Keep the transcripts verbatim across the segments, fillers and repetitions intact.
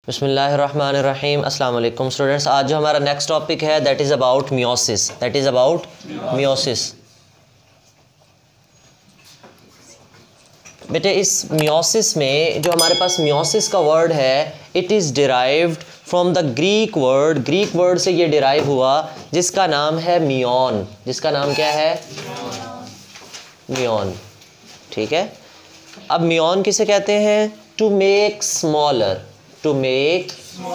बिस्मिल्लाहिर्रहमानिर्रहीम। अस्सलाम वालेकुम स्टूडेंट्स। आज जो हमारा नेक्स्ट टॉपिक है that is about meiosis. That is about meiosis. बेटे इस मियोसिस में जो हमारे पास मियोसिस का वर्ड है it is derived from the Greek word. Greek word से ये डिराइव हुआ जिसका नाम है मियोन। जिसका नाम क्या है? मियोन। ठीक है। अब मियोन किसे कहते हैं? To make smaller. To make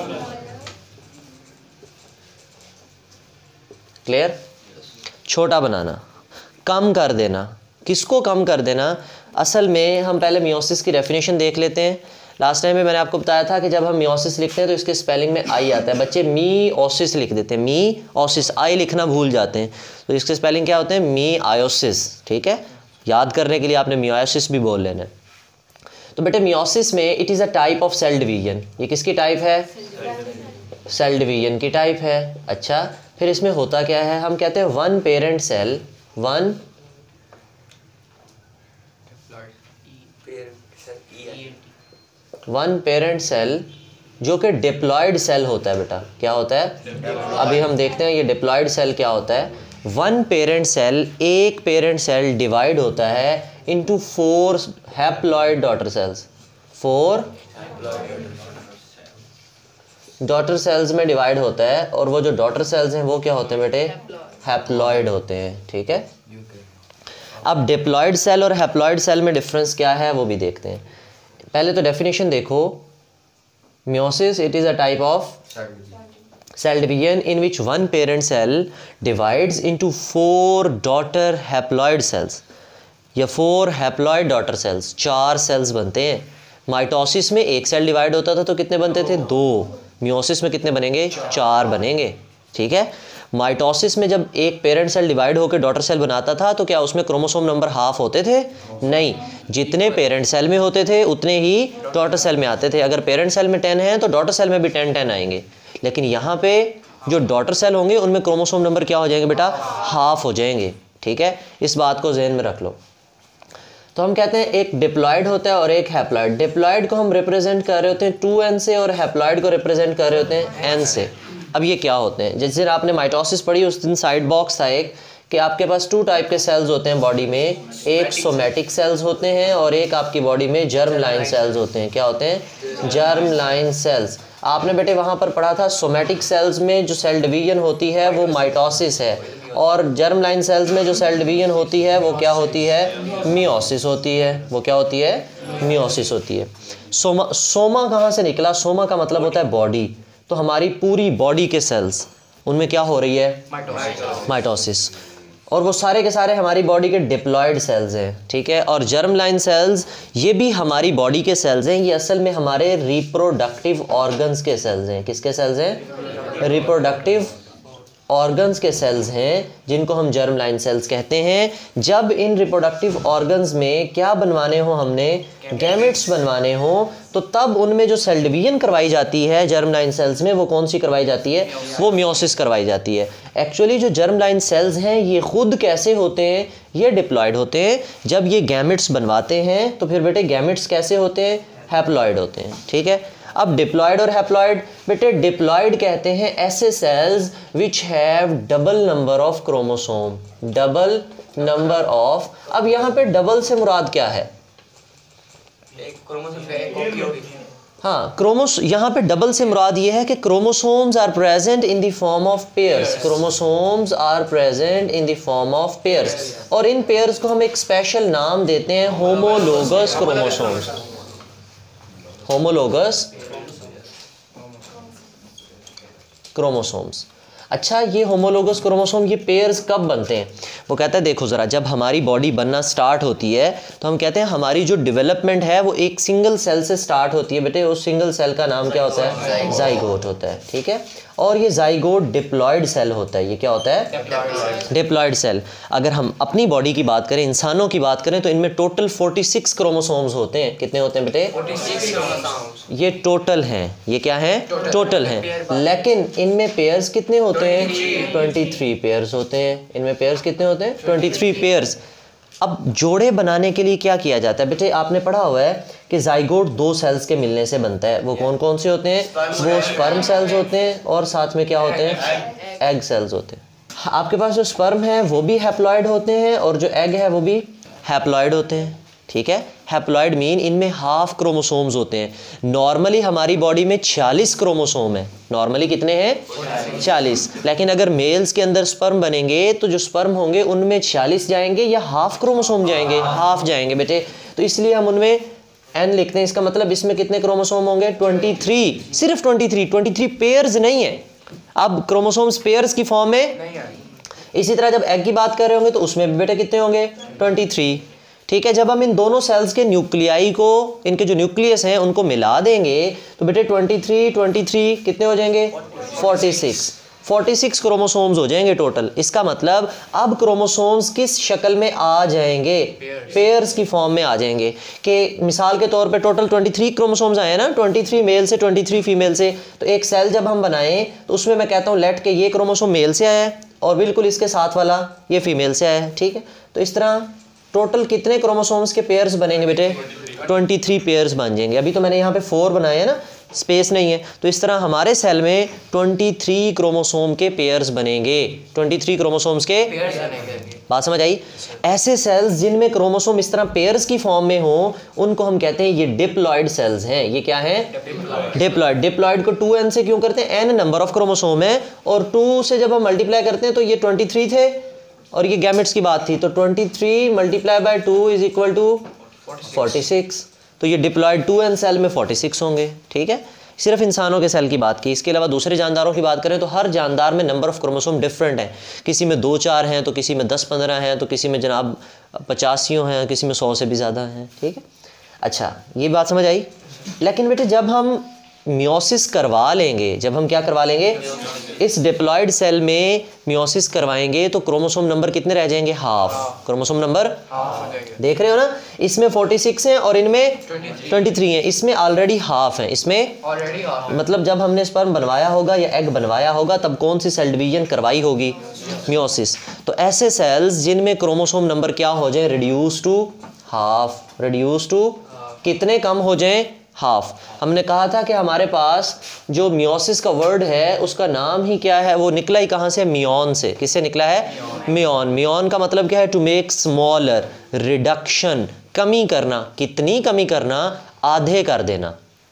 clear? छोटा बनाना, कम कर देना। किसको कम कर देना? असल में हम पहले मियोसिस की डेफिनेशन देख लेते हैं। लास्ट टाइम में मैंने आपको बताया था कि जब हम मियोसिस लिखते हैं तो इसके स्पेलिंग में आई आता है। बच्चे मी ओसिस लिख देते हैं, मी ओसिस, आई लिखना भूल जाते हैं। तो इसके स्पेलिंग क्या होते हैं? मी आयोसिस। ठीक है, याद करने के लिए आपने मियोसिस भी बोल लेना है। तो बेटे मियोसिस में it is a type of cell division. ये किसकी टाइप है? सेल डिवीजन की टाइप है। अच्छा, फिर इसमें होता क्या है? हम कहते हैं one parent cell, one one parent cell जो कि डिप्लॉयड सेल होता है। बेटा क्या होता है? अभी हम देखते हैं ये डिप्लॉयड सेल क्या होता है। वन पेरेंट सेल, एक पेरेंट सेल डिवाइड होता है into four haploid daughter cells. Four daughter cells में डिवाइड होता है और वो जो डॉटर सेल्स हैं वो क्या होते हैं बेटे? हैप्लॉयड होते हैं। ठीक है। अब डिप्लॉयड सेल और हैप्लॉयड सेल में डिफरेंस क्या है वो भी देखते हैं। पहले तो डेफिनेशन देखो। Meiosis it is a type of cell division in which one parent cell divides into four daughter haploid cells या four haploid daughter cells। चार सेल्स बनते हैं। माइटोसिस में एक सेल डिवाइड होता था तो कितने बनते थे? दो। मियोसिस में कितने बनेंगे? चार बनेंगे। ठीक है। माइटोसिस में जब एक पेरेंट सेल डिवाइड होकर डॉटर सेल बनाता था तो क्या उसमें क्रोमोसोम नंबर हाफ होते थे? नहीं, जितने पेरेंट सेल में होते थे उतने ही डॉटर सेल में आते थे। अगर पेरेंट सेल में टेन है तो डॉटर सेल में भी टेन टेन आएंगे। लेकिन यहाँ पे जो डॉटर सेल होंगे उनमें क्रोमोसोम नंबर क्या हो जाएंगे बेटा? हाफ हो जाएंगे। ठीक है, इस बात को जहन में रख लो। तो हम कहते हैं एक डिप्लॉयड होता है और एक हैप्लॉयड। डिप्लॉयड को हम रिप्रेजेंट कर रहे होते हैं टू एन से और हैप्लॉयड को रिप्रेजेंट कर रहे होते हैं एन से। अब ये क्या होते हैं? जिस दिन आपने माइटोसिस पढ़ी उस दिन साइड बॉक्स था एक कि आपके पास टू टाइप के सेल्स होते हैं बॉडी में। एक सोमेटिक सेल्स होते हैं और एक आपकी बॉडी में जर्म लाइन सेल्स होते हैं। क्या होते हैं? Germ line cells. आपने बेटे वहाँ पर पढ़ा था सोमेटिक सेल्स में जो सेल डिवीजन होती है वो माइटोसिस है और जर्म लाइन सेल्स में जो सेल डिवीजन होती है वो क्या होती है? मियोसिस होती है। वो क्या होती है? मियोसिस होती है। सोमा सोमा कहाँ से निकला? सोमा का मतलब होता है बॉडी। तो हमारी पूरी बॉडी के सेल्स उनमें क्या हो रही है? माइटोसिस। और वो सारे के सारे हमारी बॉडी के डिप्लॉयड सेल्स हैं। ठीक है। और जर्म लाइन सेल्स ये भी हमारी बॉडी के सेल्स हैं। ये असल में हमारे रिप्रोडक्टिव ऑर्गन्स के सेल्स हैं। किसके सेल्स हैं? रिप्रोडक्टिव ऑर्गन्स के सेल्स हैं जिनको हम जर्म लाइन सेल्स कहते हैं। जब इन रिप्रोडक्टिव ऑर्गन्स में क्या बनवाने हो हमने? गैमेट्स बनवाने हो तो तब उनमें जो सेल डिवीजन करवाई जाती है जर्म लाइन सेल्स में वो कौन सी करवाई जाती है? वो मियोसिस करवाई जाती है। एक्चुअली जो जर्म लाइन सेल्स हैं ये खुद कैसे होते हैं? ये डिप्लॉयड होते हैं। जब ये गैमेट्स बनवाते हैं तो फिर बेटे गैमेट्स कैसे होते हैं? हैप्लॉयड होते हैं। ठीक है। अब डिप्लॉयड और हैप्लॉयड बेटे डिप्लॉयड कहते हैं ऐसे cells which have double number of chromosome. Double number of. अब यहाँ पे डबल से मुराद क्या है? एक क्रोमोसोम का एक कॉपी होगी। हाँ, क्रोमोस यहाँ पे डबल से मुराद ये है कि chromosomes are present in the form of pairs. Chromosomes are present in the form of pairs और इन पेयर्स को हम एक स्पेशल नाम देते हैं होमोलोगस क्रोमोसोम्स। Homologous chromosomes. अच्छा, ये होमोलोगस क्रोमोसोम ये पेयर्स कब बनते हैं? वो कहता है देखो ज़रा, जब हमारी बॉडी बनना स्टार्ट होती है तो हम कहते हैं हमारी जो डेवलपमेंट है वो एक सिंगल सेल से स्टार्ट होती है। बेटे उस सिंगल सेल का नाम क्या होता है? जाइगोट होता है। ठीक है। और ये जाइगोट डिप्लॉयड सेल होता है। ये क्या होता है? Diploid cell. अगर हम अपनी बॉडी की बात करें, इंसानों की बात करें तो इनमें टोटल छियालीस क्रोमोसोम्स होते हैं। कितने होते हैं बेटे? छियालीस। ये टोटल हैं। ये क्या हैं? टोटल हैं। लेकिन इनमें पेयर्स कितने होते हैं? तेईस पेयर्स होते हैं। इनमें पेयर्स कितने होते हैं? तेईस पेयर्स। अब जोड़े बनाने के लिए क्या किया जाता है बेटे, आपने पढ़ा हुआ है कि जाइगोट दो सेल्स के मिलने से बनता है। वो कौन कौन से होते हैं? वो स्पर्म सेल्स होते हैं और साथ में क्या होते हैं? एग सेल्स होते हैं। आपके पास जो स्पर्म है वो भी हैप्लॉइड होते हैं और जो एग है वो भी हैप्लॉइड होते हैं, ठीक है। हैप्लॉइड मीन इनमें हाफ क्रोमोसोम्स होते हैं। नॉर्मली हमारी बॉडी में छियालीस क्रोमोसोम है। नॉर्मली कितने हैं? छियालीस। लेकिन अगर मेल्स के अंदर स्पर्म बनेंगे तो जो स्पर्म होंगे उनमें छियालीस जाएंगे या हाफ क्रोमोसोम जाएंगे? हाफ जाएंगे बेटे। तो इसलिए हम उनमें एन लिखते हैं। इसका मतलब इसमें कितने क्रोमोसोम होंगे? तेईस। सिर्फ तेईस, तेईस पेयर्स नहीं है। अब क्रोमोसोम्स पेयर्स की फॉर्म में। इसी तरह जब एग की बात कर रहे होंगे तो उसमें भी बेटे कितने होंगे? तेईस, ठीक है। जब हम इन दोनों सेल्स के न्यूक्लियाई को, इनके जो न्यूक्लियस हैं उनको मिला देंगे तो बेटे तेईस, तेईस कितने हो जाएंगे? छियालीस। छियालीस क्रोमोसोम्स हो जाएंगे टोटल। इसका मतलब अब क्रोमोसोम्स किस शक्ल में आ जाएंगे? पेयर्स की फॉर्म में आ जाएंगे। कि मिसाल के तौर पे टोटल तेईस क्रोमोसोम्स आए ना, तेईस मेल से तेईस फीमेल से। तो एक सेल जब हम बनाएं तो उसमें मैं कहता हूँ लेट के ये क्रोमोसोम मेल से आया है और बिल्कुल इसके साथ वाला ये फीमेल से आया है, ठीक है। तो इस तरह टोटल कितने क्रोमोसोम्स के पेयर्स बनेंगे बेटे? तेईस पेयर्स बन जाएंगे। अभी तो मैंने यहाँ पे फोर बनाए हैं ना, स्पेस नहीं है। तो इस तरह हमारे सेल में तेईस क्रोमोसोम के पेयर्स बनेंगे। तेईस क्रोमोसोम्स के पेयर्स बनेंगे। बात समझ आई? ऐसे सेल्स जिनमें क्रोमोसोम इस तरह पेयर्स की फॉर्म में हो उनको हम कहते हैं ये डिप्लॉइड सेल्स हैं। ये क्या हैं? डिप्लॉइड। डिप्लॉइड को टू एन से क्यों करते हैं? एन नंबर ऑफ क्रोमोसोम है और टू से जब हम मल्टीप्लाई करते हैं तो ये तेईस थे और ये गैमेट्स की बात थी। तो तेईस multiply by two is equal to छियालीस। तो ये डिप्लॉयड टू एन सेल में छियालीस होंगे, ठीक है। सिर्फ इंसानों के सेल की बात की। इसके अलावा दूसरे जानदारों की बात करें तो हर जानदार में नंबर ऑफ क्रोमोसोम डिफरेंट है। किसी में दो चार हैं तो किसी में दस पंद्रह हैं तो किसी में जनाब पचासियों हैं, किसी में सौ से भी ज़्यादा हैं, ठीक है। अच्छा, ये बात समझ आई। लेकिन बेटे जब हम मियोसिस करवा लेंगे, जब हम क्या करवा लेंगे? इस डिप्लॉयड सेल में मियोसिस करवाएंगे तो क्रोमोसोम नंबर कितने रह जाएंगे? हाफ। क्रोमोसोम नंबर देख रहे हो ना, इसमें छियालीस हैं और इनमें तेईस हैं। इसमें ऑलरेडी हाफ है, इसमें ऑलरेडी हाफ। मतलब जब हमने स्पर्म बनवाया होगा या एग बनवाया होगा तब कौन सी सेल डिवीजन करवाई होगी? मियोसिस। तो ऐसे सेल्स जिनमें क्रोमोसोम नंबर क्या हो जाए? Reduce to half. Reduce to कितने कम हो जाएं? हाफ। हमने कहा था कि हमारे पास जो मियोसिस का वर्ड है उसका नाम ही क्या है? वो निकला ही कहाँ से? मियोन से। किससे निकला है? मियोन। मियोन का मतलब क्या है? टू मेक स्मॉलर, रिडक्शन, कमी करना। कितनी कमी करना? आधे कर देना,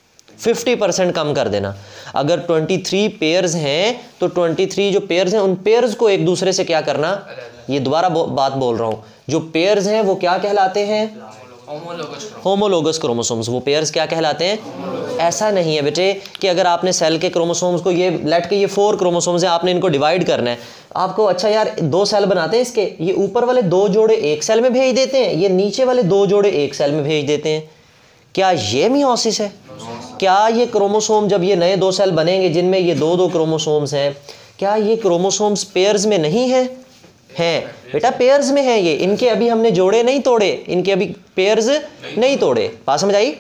पचास परसेंट कम कर देना। अगर तेईस पेयर्स हैं तो तेईस जो पेयर्स हैं उन पेयर्स को एक दूसरे से क्या करना? ये दोबारा बो, बात बोल रहा हूँ। जो पेयर्स हैं वो क्या कहलाते हैं? Homologous chromosomes. वो पेयर्स क्या कहलाते हैं? ऐसा नहीं है बेटे कि अगर आपने सेल के क्रोमोसोम्स को, ये लेट के ये फोर क्रोमोसोम्स हैं, आपने इनको डिवाइड करना है। आपको अच्छा यार दो सेल बनाते हैं इसके, ये ऊपर वाले दो जोड़े एक सेल में भेज देते हैं, ये नीचे वाले दो जोड़े एक सेल में भेज देते हैं। क्या ये मियोसिस है? क्या ये क्रोमोसोम जब ये नए दो सेल बनेंगे जिनमें ये दो दो क्रोमोसोम्स हैं, क्या ये क्रोमोसोम्स पेयर्स में नहीं है? हैं बेटा, पेयर्स में है ये। इनके अभी हमने जोड़े नहीं तोड़े, इनके अभी पेयर्स नहीं तोड़े। बात समझ आई?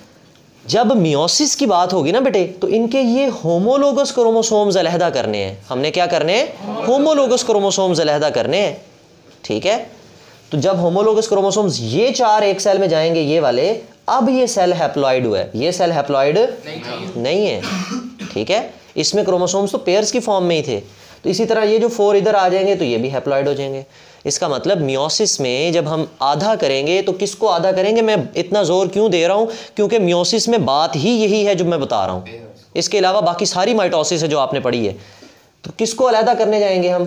जब मियोसिस की बात होगी ना बेटे तो इनके ये होमोलोगस क्रोमोसोम्स अलहदा करने हैं। हमने क्या करने हैं? होमोलोगस क्रोमोसोम्स अलहदा करने हैं, ठीक है। तो जब होमोलोगस क्रोमोसोम्स ये चार एक सेल में जाएंगे, ये वाले, अब ये सेल हैप्लॉइड हुआ है। ये सेल हैप्लॉइड नहीं, नहीं है, ठीक है। इसमें क्रोमोसोम्स तो पेयर्स की फॉर्म में ही थे। तो इसी तरह ये जो फोर इधर आ जाएंगे तो ये भी हैप्लॉइड हो जाएंगे। इसका मतलब मियोसिस में जब हम आधा करेंगे तो किसको आधा करेंगे? मैं इतना जोर क्यों दे रहा हूँ? क्योंकि मियोसिस में बात ही यही है जो मैं बता रहा हूँ। इसके अलावा बाकी सारी माइटोसिस है जो आपने पढ़ी है। तो किसको अलहदा करने जाएंगे हम?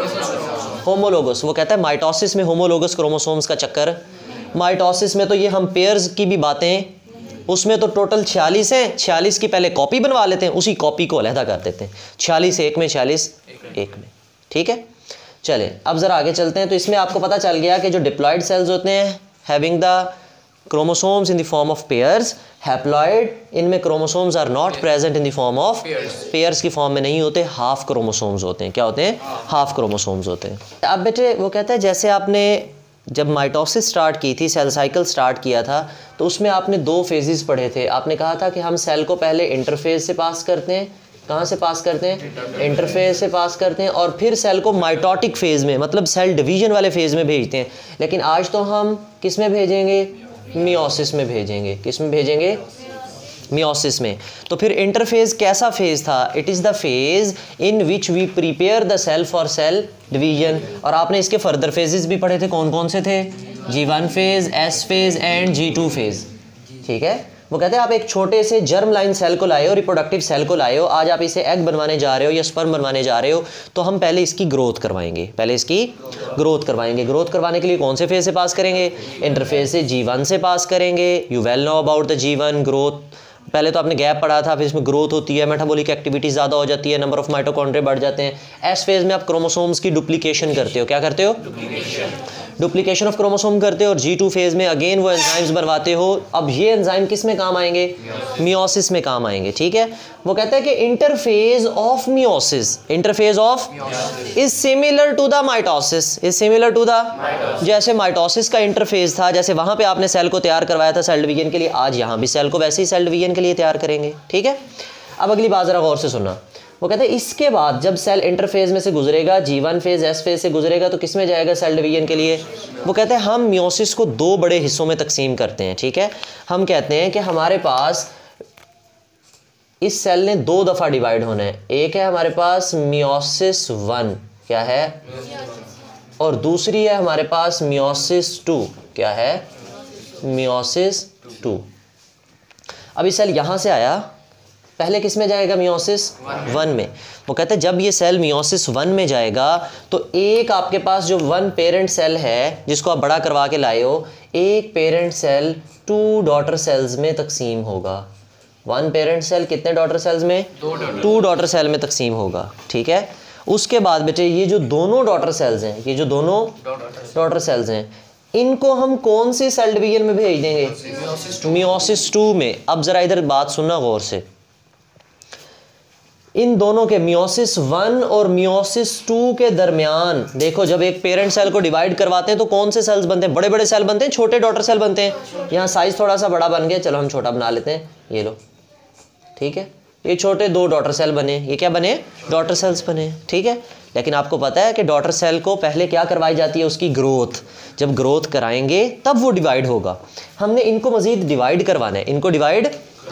होमोलोगस। वो कहता है माइटोसिस में होमोलोगस क्रोमोसोम्स का चक्कर। माइटोसिस में तो ये हम पेयर्स की भी बातें, उसमें तो टोटल छियालीस हैं, छियालीस की पहले कॉपी बनवा लेते हैं, उसी कॉपी को अलहदा कर देते हैं। छियालीस एक में, छियालीस एक में, ठीक है। चले अब ज़रा आगे चलते हैं। तो इसमें आपको पता चल गया कि जो डिप्लॉयड सेल्स होते हैं having the chromosomes in the form of pairs, haploid इनमें chromosomes are not present in the form of pairs की फॉर्म में नहीं होते, हाफ क्रोमोसोम्स होते हैं। क्या होते हैं? हाफ क्रोमोसोम्स होते हैं। अब बेटे वो कहता है जैसे आपने जब माइटोसिस स्टार्ट की थी, सेल साइकिल स्टार्ट किया था, तो उसमें आपने दो फेजेस पढ़े थे। आपने कहा था कि हम सेल को पहले इंटरफेज से पास करते हैं, कहाँ से पास करते हैं? इंटरफेज से पास करते हैं और फिर सेल को माइटोटिक फेज़ में, मतलब सेल डिवीजन वाले फेज़ में भेजते हैं। लेकिन आज तो हम किस में भेजेंगे? मियोसिस में भेजेंगे। किस में भेजेंगे? मियोसिस में। तो फिर इंटरफेज कैसा फेज़ था? It is the phase in which we prepare the cell for cell division. और आपने इसके फर्दर फेजेस भी पढ़े थे, कौन कौन से थे? G one phase, S phase and G two phase. ठीक है, वो कहते हैं आप एक छोटे से जर्म लाइन सेल को लाए हो, रिप्रोडक्टिव सेल को लाए हो, आज आप इसे एग बनवाने जा रहे हो या स्पर्म बनवाने जा रहे हो, तो हम पहले इसकी ग्रोथ करवाएंगे। पहले इसकी ग्रोथ करवाएंगे। ग्रोथ करवाने के लिए कौन से फेज से पास करेंगे? इंटरफेज से जी वन से पास करेंगे। You well know about the G one growth. पहले तो आपने गैप पढ़ा था, फिर इसमें ग्रोथ होती है, मेटाबॉलिक एक्टिविटी ज़्यादा हो जाती है, नंबर ऑफ माइटोकॉन्ड्रिया बढ़ जाते हैं। एस फेज में आप क्रोमोसोम्स की डुप्लीकेशन करते हो। क्या करते हो? डुप्लीकेशन ऑफ क्रोमोसोम करते हो। और जी टू फेज में अगेन वो एंजाइम्स बनवाते हो। अब ये एंजाइम किस में काम आएंगे? मियोसिस में काम आएंगे। ठीक है, वो कहता है कि interphase of meiosis, interphase of is similar to the mitosis, is similar to the, जैसे माइटोसिस का इंटरफेज था, जैसे वहां पे आपने सेल को तैयार करवाया था सेल डिवीजन के लिए, आज यहाँ भी सेल को वैसे ही सेल डिवीजन के लिए तैयार करेंगे। ठीक है, अब अगली बात जरा गौर से सुनना। वो कहते हैं इसके बाद जब सेल इंटरफेज में से गुजरेगा, G one phase, S phase से गुजरेगा, तो किस में जाएगा? सेल डिवीजन के लिए। वो कहते हैं हम मियोसिस को दो बड़े हिस्सों में तकसीम करते हैं। ठीक है, हम कहते हैं कि हमारे पास इस सेल ने दो दफ़ा डिवाइड होना है। एक है हमारे पास मियोसिस वन, क्या है? और दूसरी है हमारे पास मियोसिस टू, क्या है? Meiosis two. अब ये सेल यहाँ से आया, पहले किस में जाएगा? मियोसिस वन में। वो कहते हैं जब ये सेल मियोसिस वन में जाएगा तो एक आपके पास जो वन पेरेंट सेल है जिसको आप बड़ा करवा के लाए हो, एक parent cell two daughter cells में तकसीम होगा। वन पेरेंट सेल कितने डॉटर सेल्स में? टू डॉटर सेल में तकसीम होगा। ठीक है, उसके बाद बेटे ये जो दोनों डॉटर सेल्स हैं, ये जो दोनों डॉटर सेल्स हैं, इनको हम कौन सी सेल डिवीजन में भेज देंगे? मियोसिस टू में। अब जरा इधर बात सुनना गौर से। इन दोनों के मियोसिस वन और मियोसिस टू के दरमियान देखो, जब एक पेरेंट सेल को डिवाइड करवाते हैं तो कौन से सेल्स बनते हैं? बड़े बड़े सेल बनते हैं, छोटे डॉटर सेल बनते हैं। यहाँ साइज थोड़ा सा बड़ा बन गया, चलो हम छोटा बना लेते हैं, ये लो। ठीक है, ये छोटे दो डॉटर सेल बने, ये क्या बने? डॉटर सेल्स बने। ठीक है, लेकिन आपको पता है कि डॉटर सेल को पहले क्या करवाई जाती है? उसकी ग्रोथ। जब ग्रोथ कराएंगे तब वो डिवाइड होगा। हमने इनको मजीद डिवाइड करवाना है, इनको डिवाइड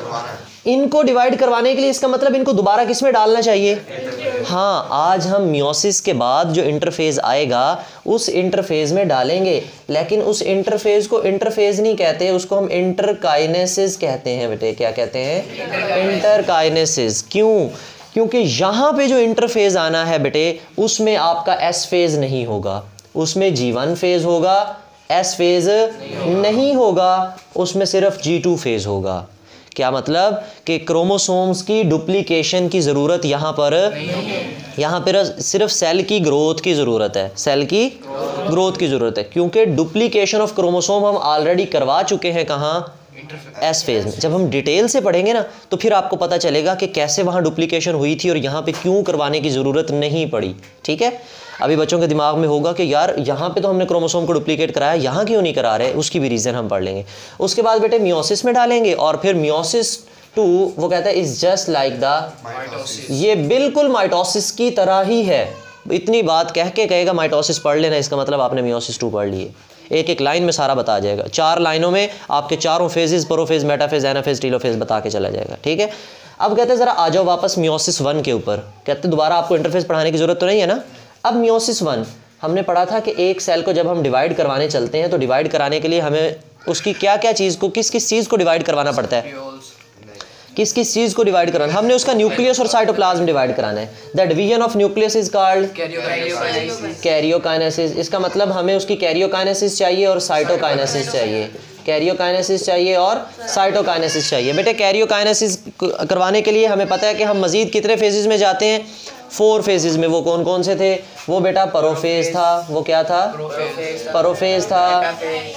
इनको डिवाइड करवाने के लिए इसका मतलब इनको दोबारा किस में डालना चाहिए? हाँ, आज हम मियोसिस के बाद जो इंटरफेज आएगा उस इंटरफेज में डालेंगे, लेकिन उस इंटरफेज को इंटरफेज नहीं कहते, उसको हम इंटरकाइनेसिस कहते हैं बेटे। क्या कहते हैं? इंटरकाइनेसिस। क्यों? क्योंकि यहाँ पे जो इंटरफेज आना है बेटे, उसमें आपका एस फेज नहीं होगा, उसमें जी वन फेज होगा, एस फेज नहीं होगा, उसमें सिर्फ जी टू फेज होगा। क्या मतलब कि क्रोमोसोम्स की डुप्लीकेशन की ज़रूरत यहाँ पर यहाँ पर सिर्फ सेल की ग्रोथ की ज़रूरत है, सेल की ग्रोथ की ज़रूरत है, क्योंकि डुप्लीकेशन ऑफ क्रोमोसोम हम ऑलरेडी करवा चुके हैं। कहाँ? एस फेज में। जब हम डिटेल से पढ़ेंगे ना तो फिर आपको पता चलेगा कि कैसे वहाँ डुप्लीकेशन हुई थी और यहाँ पे क्यों करवाने की ज़रूरत नहीं पड़ी। ठीक है, अभी बच्चों के दिमाग में होगा कि यार यहाँ पे तो हमने क्रोमोसोम को डुप्लीकेट कराया, यहाँ क्यों नहीं करा रहे? उसकी भी रीज़न हम पढ़ लेंगे। उसके बाद बेटे मियोसिस में डालेंगे और फिर मियोसिस टू, वो कहता है इज़ जस्ट लाइक द, ये बिल्कुल माइटोसिस की तरह ही है। इतनी बात कह के कहेगा माइटोसिस पढ़ लेना, इसका मतलब आपने मियोसिस टू पढ़ लिए। एक एक लाइन में सारा बता जाएगा, चार लाइनों में आपके चारों phases, prophase, metaphase, anaphase, telophase बता के चला जाएगा। ठीक है, अब कहते हैं ज़रा आ जाओ वापस मियोसिस वन के ऊपर। कहते हैं दोबारा आपको इंटरफेस पढ़ाने की ज़रूरत तो नहीं है ना। अब मियोसिस वन हमने पढ़ा था कि एक सेल को जब हम डिवाइड करवाने चलते हैं तो डिवाइड कराने के लिए हमें उसकी क्या क्या चीज़ को, किस किस चीज़ को डिवाइड करवाना पड़ता है? किस किस चीज़ को डिवाइड कराना? हमने उसका न्यूक्लियस और साइटोप्लाज्म डिवाइड कराना है। The division of nucleus is called karyokinesis. इसका मतलब हमें उसकी कैरियोकाइनेसिस चाहिए और साइटोकाइनेसिस चाहिए। कैरियोकाइनेसिस चाहिए और साइटोकाइनेसिस चाहिए। बेटे कैरियोकाइनेसिस करवाने के लिए हमें पता है कि हम मजीद कितने फेजेस में जाते हैं? फोर फेजेस में। वो कौन कौन से थे? वो बेटा प्रोफेज था, वो क्या था? प्रोफेज था,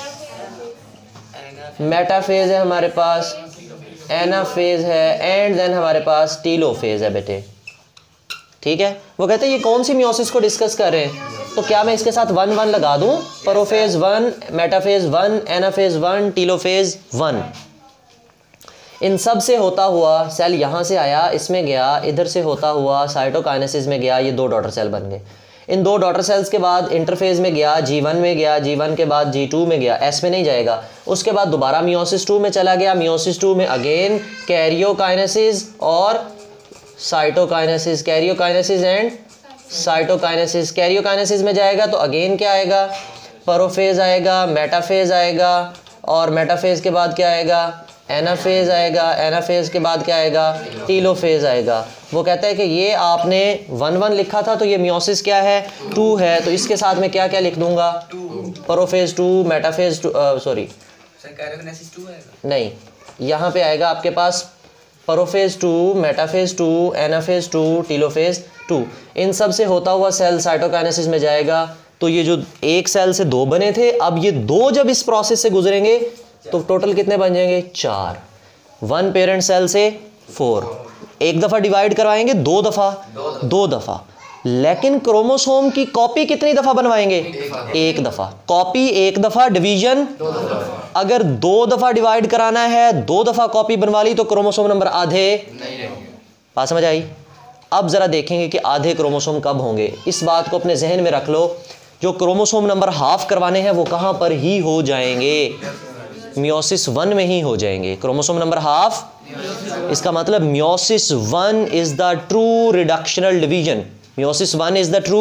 मेटाफेज है हमारे पास, एनाफेज है, एंड देन हमारे पास टीलोफेज है बेटे। ठीक है, वो कहते हैं ये कौन सी मियोसिस को डिस्कस कर रहे हैं? तो क्या मैं इसके साथ वन वन लगा दूं? Prophase one, metaphase one, anaphase one, telophase one. इन सब से होता हुआ सेल यहाँ से आया, इसमें गया, इधर से होता हुआ साइटोकाइनेसिस में गया, ये दो डॉटर सेल बन गए। इन दो डॉटर सेल्स के बाद इंटरफेज में गया, जी वन में गया, जी वन के बाद जी टू में गया, एस में नहीं जाएगा। उसके बाद दोबारा मियोसिस टू में चला गया, मियोसिस टू में अगेन कैरियोकाइनेसिस और cytokinesis, karyokinesis and cytokinesis. Karyokinesis में जाएगा तो अगेन क्या आएगा, प्रोफेज आएगा, मेटाफेज आएगा, और मेटाफेज के बाद क्या आएगा, एनाफेज आएगा, एनाफेज के बाद क्या आएगा, टीलोफेज आएगा। वो कहता है कि ये आपने वन वन लिखा था तो ये मियोसिस क्या है, टू है, तो इसके साथ में क्या क्या लिख दूंगा, prophase two, metaphase two, sorry नहीं, यहाँ पे आएगा आपके पास prophase two, metaphase two, anaphase two, telophase two. इन सब से होता हुआ सेल साइटोकाइनेसिस में जाएगा। तो ये जो एक सेल से दो बने थे, अब ये दो जब इस प्रोसेस से गुजरेंगे तो टोटल कितने बन जाएंगे, चार। वन पेरेंट सेल से फोर, एक दफ़ा डिवाइड करवाएंगे, दो दफ़ा दो दफ़ा। लेकिन क्रोमोसोम की कॉपी कितनी दफ़ा बनवाएंगे, एक दफ़ा। कॉपी एक दफ़ा, डिवीजन अगर दो दफ़ा डिवाइड कराना है, दो दफ़ा कॉपी बनवा ली तो क्रोमोसोम नंबर आधे। बात समझ आई? अब ज़रा देखेंगे कि आधे क्रोमोसोम कब होंगे। इस बात को अपने जहन में रख लो, जो क्रोमोसोम नंबर हाफ करवाने हैं वो कहाँ पर ही हो जाएंगे, मियोसिस वन में ही हो जाएंगे। क्रोमोसोम नंबर हाफ, इसका मतलब meiosis one is the true reductional division. Meiosis one is the true.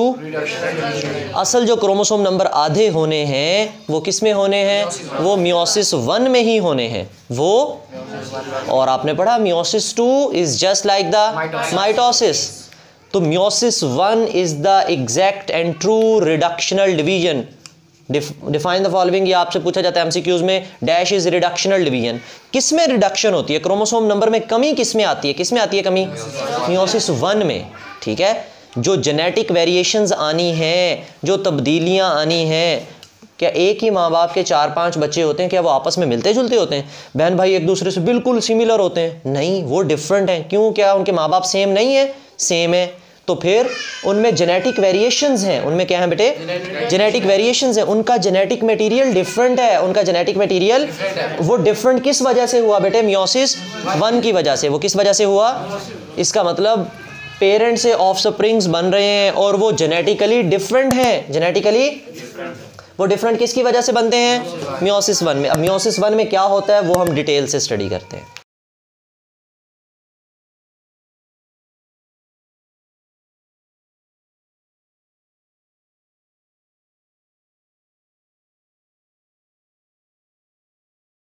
असल जो क्रोमोसोम नंबर आधे होने हैं वो किस में होने हैं, वो मियोसिस वन में ही होने हैं वो। और आपने पढ़ा meiosis two is just like the mitosis. तो meiosis one is the exact and true reductional division. Define the following, ये आपसे पूछा जाता है एमसीक्यूज में, डैश इज रिडक्शनल डिवीजन। किस में रिडक्शन होती है, क्रोमोसोम नंबर में कमी किस में आती है, किस में आती है कमी, मियोसिस वन में। ठीक है, जो जेनेटिक वेरिएशंस आनी हैं, जो तब्दीलियां आनी हैं, क्या एक ही माँ बाप के चार पांच बच्चे होते हैं, क्या वो आपस में मिलते जुलते होते हैं, बहन भाई एक दूसरे से बिल्कुल सिमिलर होते हैं? नहीं, वो डिफरेंट हैं। क्यों, क्या उनके माँ बाप सेम नहीं है, सेम है। तो फिर उनमें जेनेटिक वेरिएशंस हैं, उनमें क्या है बेटे, जेनेटिक वेरिएशंस हैं, उनका जेनेटिक मटेरियल डिफरेंट है, उनका जेनेटिक मटेरियल वो डिफरेंट किस वजह से हुआ बेटे, मियोसिस वन की वजह से। वो किस वजह से हुआ, इसका मतलब पेरेंट से ऑफस्प्रिंग्स बन रहे हैं और वो जेनेटिकली डिफरेंट हैं। जेनेटिकली वो डिफरेंट किसकी वजह से बनते हैं, मियोसिस वन में। अब मियोसिस वन में क्या होता है वो हम डिटेल से स्टडी करते हैं।